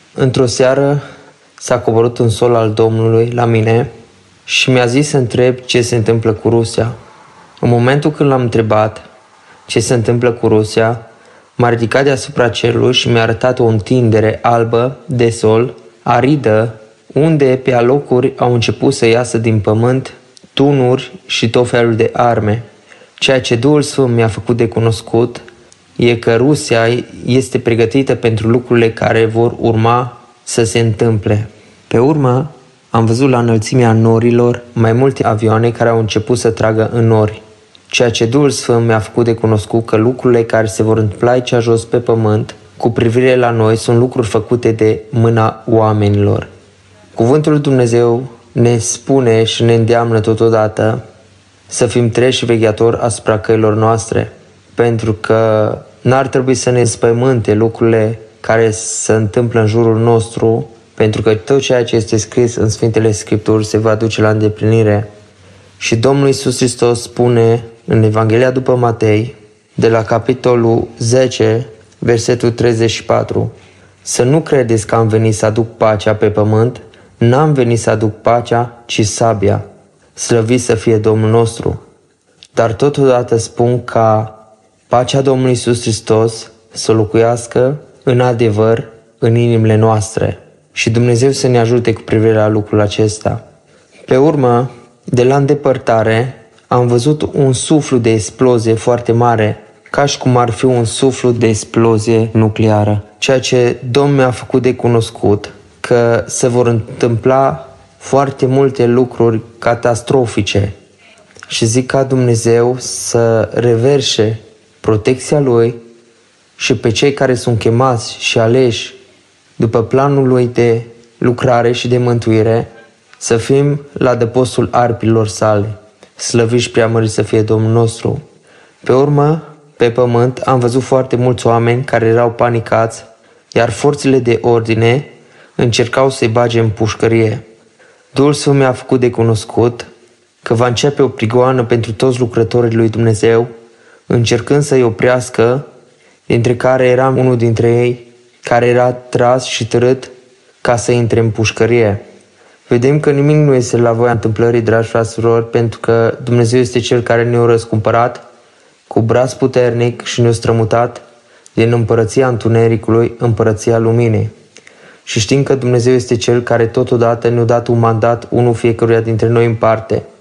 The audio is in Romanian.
Într-o seară s-a coborât un sol al Domnului la mine și mi-a zis să întreb ce se întâmplă cu Rusia. În momentul când l-am întrebat ce se întâmplă cu Rusia, m-a ridicat deasupra cerului și mi-a arătat o întindere albă de sol, aridă, unde pe alocuri au început să iasă din pământ tunuri și tot felul de arme. Ceea ce Duhul Sfânt mi-a făcut de cunoscut e că Rusia este pregătită pentru lucrurile care vor urma să se întâmple. Pe urmă, am văzut la înălțimea norilor mai multe avioane care au început să tragă în nori. Ceea ce Duhul Sfânt mi-a făcut de cunoscut că lucrurile care se vor întâmpla aici jos pe pământ cu privire la noi sunt lucruri făcute de mâna oamenilor. Cuvântul lui Dumnezeu ne spune și ne îndeamnă totodată să fim treji și vegheatori asupra căilor noastre, pentru că n-ar trebui să ne înspăimânte lucrurile care se întâmplă în jurul nostru, pentru că tot ceea ce este scris în Sfintele Scripturi se va duce la îndeplinire. Și Domnul Iisus Hristos spune în Evanghelia după Matei, de la capitolul 10, versetul 34, să nu credeți că am venit să aduc pacea pe pământ, n-am venit să aduc pacea, ci sabia. Slăvit să fie Domnul nostru. Dar totodată spun ca pacea Domnului Iisus Hristos să locuiască în adevăr în inimile noastre. Și Dumnezeu să ne ajute cu privire la lucrul acesta. Pe urmă, de la îndepărtare, am văzut un suflu de explozie foarte mare, ca și cum ar fi un suflu de explozie nucleară. Ceea ce Domnul mi-a făcut de cunoscut, că se vor întâmpla foarte multe lucruri catastrofice. Și zic ca Dumnezeu să reverse protecția Lui și pe cei care sunt chemați și aleși după planul Lui de lucrare și de mântuire, să fim la adăpostul aripilor sale. Slăvit și preamărit să fie Domnul nostru. Pe urmă, pe pământ, am văzut foarte mulți oameni care erau panicați, iar forțele de ordine încercau să-i bage în pușcărie. Duhul Sfânt mi-a făcut de cunoscut că va începe o prigoană pentru toți lucrătorii lui Dumnezeu, încercând să-i oprească, dintre care era unul dintre ei, care era tras și târât ca să intre în pușcărie. Vedem că nimic nu este la voia întâmplării, dragi fraților, pentru că Dumnezeu este Cel care ne-a răscumpărat cu braț puternic și ne-a strămutat din împărăția întunericului, împărăția luminii. Și știm că Dumnezeu este Cel care totodată ne-a dat un mandat, unul fiecăruia dintre noi în parte.